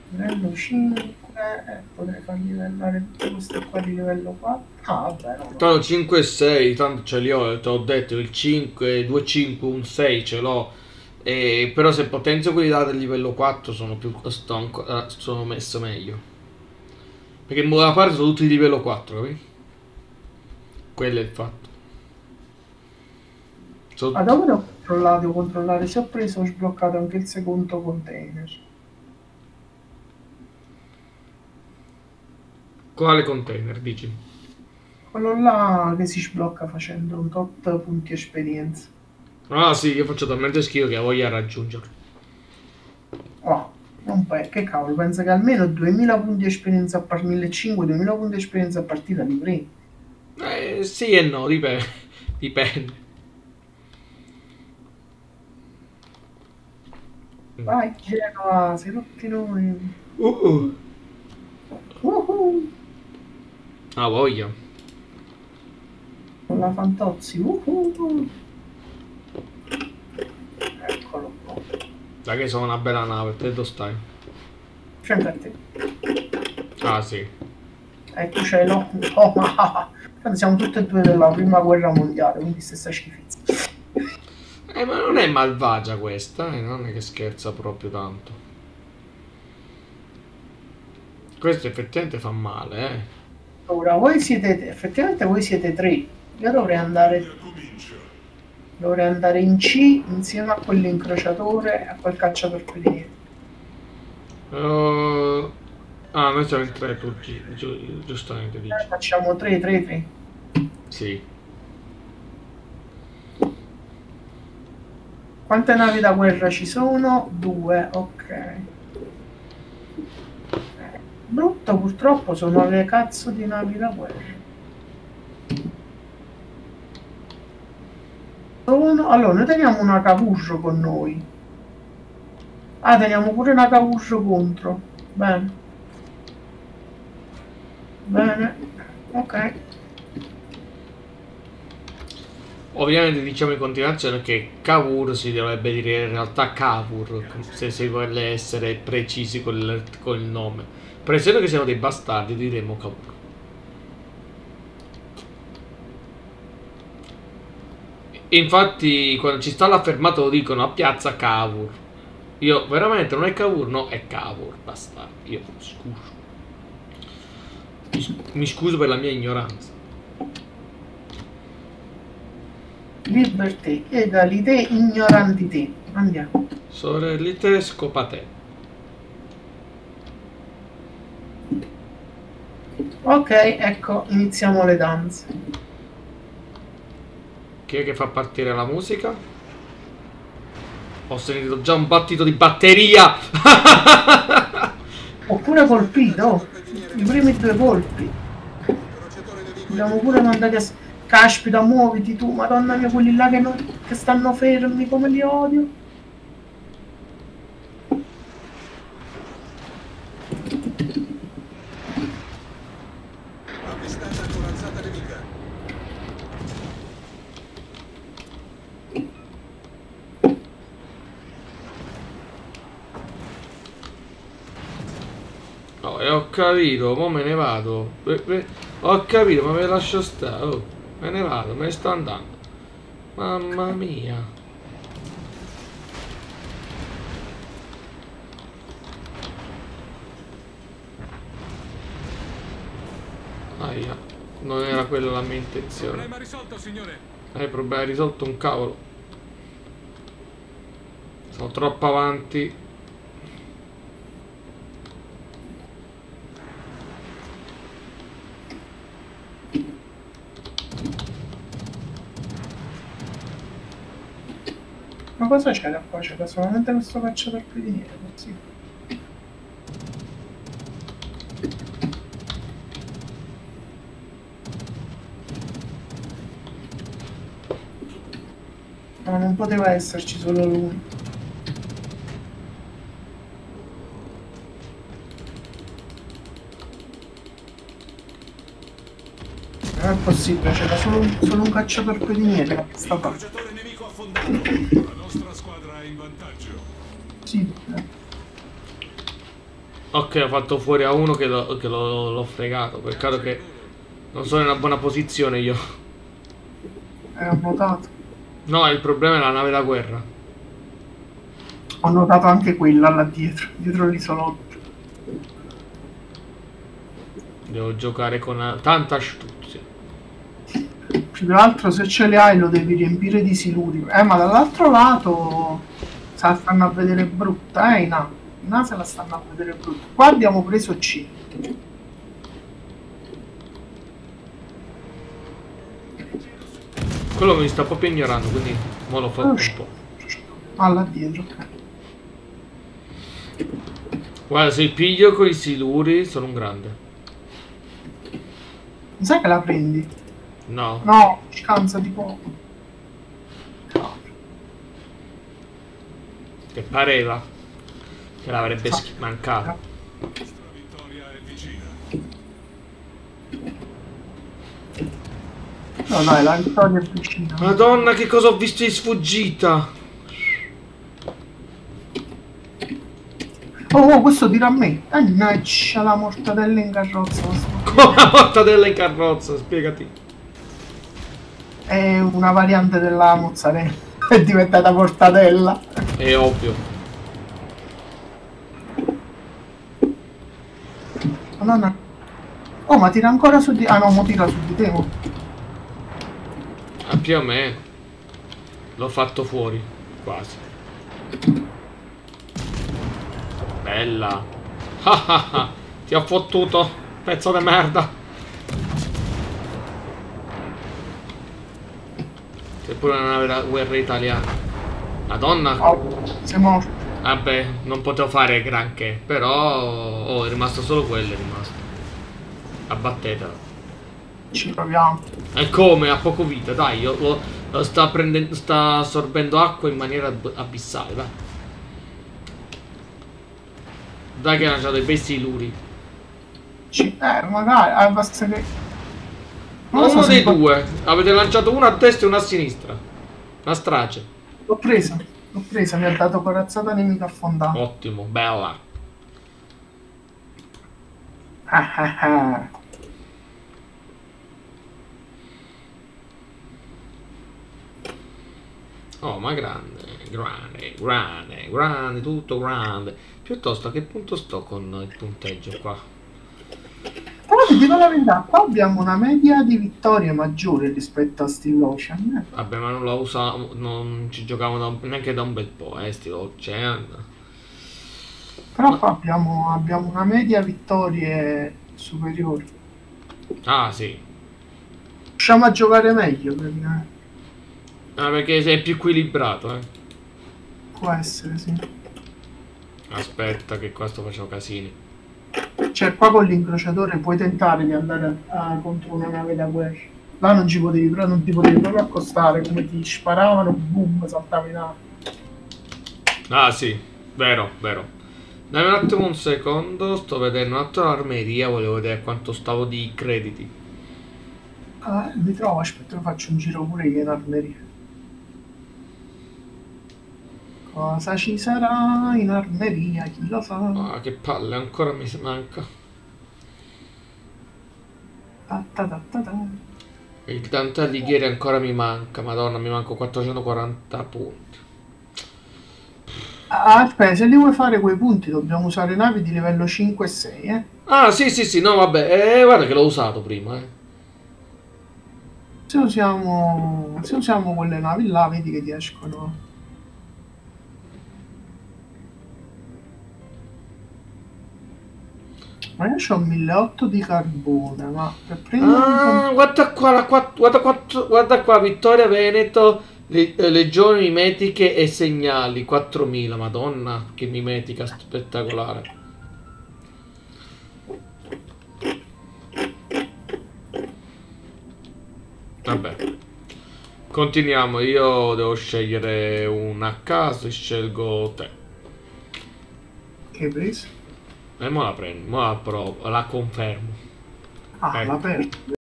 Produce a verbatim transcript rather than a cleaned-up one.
Livello cinque, eh, potrei far livellare tutte queste qua di livello quattro. Ah, vabbè, no, no. Tanto cinque e sei, tanto ce li ho, te l'ho detto, il cinque, due cinque, un sei ce l'ho. E, però se potenzio quelli là del livello quattro sono più sto ancora- sono messo meglio. Perché in buona parte sono tutti di livello quattro, capi? Quello è il fatto. Ma Sono... dopo ne ho controllato, devo controllare se ho preso o sbloccato anche il secondo container. Quale container, dici? Quello là che si sblocca facendo un tot punti esperienza. Ah sì, io faccio talmente schifo che voglio raggiungerlo. Oh, non pe- che cavolo, penso che almeno duemila punti esperienza a partita, millecinquecento, duemila punti esperienza a partita li prendi. Eh, sì e no, dipende. Dipende. Mm. Vai Genova, sei tutti noi. Uh, Uhu, ah, voglia. con la Fantozzi. Uhu. Eccolo qua. Dai che sono una bella nave, te dove stai? Fianco a te. Ah sì. E tu c'hai no, no, ma tanto siamo tutti e due della prima guerra mondiale, quindi stessa schifezza. Eh, ma non è malvagia questa, eh, non è che scherza proprio tanto. Questo effettivamente fa male, eh. Ora, voi siete, effettivamente voi siete tre. Io dovrei andare, dovrei andare in C insieme a quell'incrociatore e a quel cacciatorpediniere. Uh, ah, noi siamo in tre, tu gi- giu- giustamente Eh, dici. facciamo tre, tre, tre. Sì. Quante navi da guerra ci sono? Due, ok. Brutto purtroppo sono le cazzo di navi da guerra. Sono... Allora, noi teniamo una Cavour con noi. Ah, teniamo pure una Cavour contro. Bene, bene. Ok. Ovviamente diciamo in continuazione che Cavour si dovrebbe dire in realtà Cavour, se si vuole essere precisi col, col nome. Per essendo che siamo dei bastardi diremo Cavour. Infatti quando ci sta la fermata lo dicono a piazza Cavour. Io veramente non è Cavour, no, è Cavour, bastardi. Io scuso. Mi, sc- mi scuso per la mia ignoranza. Liberté, egalité, ignorantité. Andiamo. Sorellite scopate. Ok, ecco, iniziamo le danze. Chi è che fa partire la musica? Ho sentito già un battito di batteria. Oppure colpito. I primi due colpi. Abbiamo pure mandati a... Caspita, muoviti tu, madonna mia, quelli là che, non... che stanno fermi, come li odio. Avvistata corazzata nemica. No, e ho capito, mo me ne vado. Beh, beh, ho capito, ma me lascio stare. Oh, me ne vado, me ne sto andando. Mamma mia. Aia, non era quella la mia intenzione. Problema risolto, signore. Eh, problema risolto un cavolo. Sono troppo avanti. Ma cosa c'era qua? C'era solamente questo cacciatorpediniere, così. Ma non poteva esserci solo lui. Non è possibile, c'era solo, un- solo un cacciatorpediniere da questa parte. Incrociatore nemico affondato. La nostra squadra è in vantaggio. Sì, eh. Ok, ho fatto fuori a uno che l'ho che l'ho- l'ho fregato. Peccato che non sono in una buona posizione io. Eh, ho notato. No, il problema è la nave da guerra. Ho notato anche quella là dietro, dietro l'isolotto. Devo giocare con eh, tanta astuzia. Più che altro se ce li hai lo devi riempire di siluri. Eh, ma dall'altro lato se la stanno a vedere brutta, eh, in A. In A se la stanno a vedere brutta. Qua abbiamo preso C. Quello mi sta proprio ignorando, quindi mo l'ho fatto un po'. Ah, là dietro, ok. Guarda, se piglio con i siluri sono un grande. Mi sa che la prendi? No. No, scansa di poco. Che pareva che l'avrebbe Sa- mancato. La vittoria è vicina. No, dai, la vittoria è vicina. Madonna, che cosa ho visto in sfuggita! Oh, oh, questo tira a me. Mannaggia la mortadella in carrozza. Come la mortadella in carrozza, spiegati. È una variante della mozzarella. È diventata mortadella. È ovvio. Madonna. Oh, ma tira ancora su di... Ah no, mo tira su di te. mo. Ah, più o meno. L'ho fatto fuori, quasi. Bella. Ah, ah, ah. Ti ho fottuto, pezzo di merda. C'è pure una nave da guerra italiana. Madonna. Oh, sei morto. Vabbè, non potevo fare granché, però oh, è rimasto solo quello, è rimasto. Abbattetelo. Ci proviamo. E come? Ha poco vita, dai, lo, lo- lo sta prendendo, sta assorbendo acqua in maniera ab- abissale, dai. Dai che ha lanciato i bei siluri. Ci... Eh, magari. Eh, basta che... Non lo so Uno se dei mi fa- due. Avete lanciato uno a destra e uno a sinistra. Una strage. L'ho presa. L'ho presa, mi ha dato corazzata nemica affondata. Ottimo, bella. Ah, ah, ah. Oh, ma grande, grande, grande, grande, tutto grande. Piuttosto a che punto sto con il punteggio qua? Però ti dico la verità, qua abbiamo una media di vittorie maggiore rispetto a Steel Ocean. Eh. Vabbè, ma non lo usavo, non ci giocavo da un- neanche da un bel po', eh, Steel Ocean. Però qua abbiamo, abbiamo una media vittorie superiore. Ah, sì. Riusciamo a giocare meglio, praticamente. Ah, perché sei più equilibrato, eh. Può essere, sì. Aspetta che qua sto facendo casini. Cioè, qua con l'incrociatore puoi tentare di andare a- a- contro una nave da guerra. Là non ci potevi, però non ti potevi proprio accostare, come ti sparavano, boom, saltavi in aria. Ah, sì, vero, vero. Dammi un attimo un secondo, sto vedendo un attimo l'armeria, volevo vedere quanto stavo di crediti. Ah, mi trovo, aspetta, faccio un giro pure io in armeria. Cosa ci sarà in armeria? Chi lo sa? Ah, che palle, ancora mi manca. Ta ta ta ta ta. Il Dante Alighieri ancora mi manca, madonna, mi manco quattrocentoquaranta punti. Ah, aspetta, se li vuoi fare quei punti dobbiamo usare navi di livello cinque e sei, eh? Ah, sì, sì, sì, no, vabbè, eh, guarda che l'ho usato prima, eh. Se usiamo, se usiamo quelle navi là, vedi che ti escono. Ma io ho milleottocento di carbone, ma per prendere un Ah, guarda qua, la quatt- guarda, quattro- guarda qua, Vittoria Veneto, le- eh, legioni mimetiche e segnali, quattromila, madonna, che mimetica spettacolare. Vabbè, continuiamo, io devo scegliere un a caso e scelgo te. che hai preso? E mo la prendo, mo la provo, la confermo. Ah, Ecco. la perdo.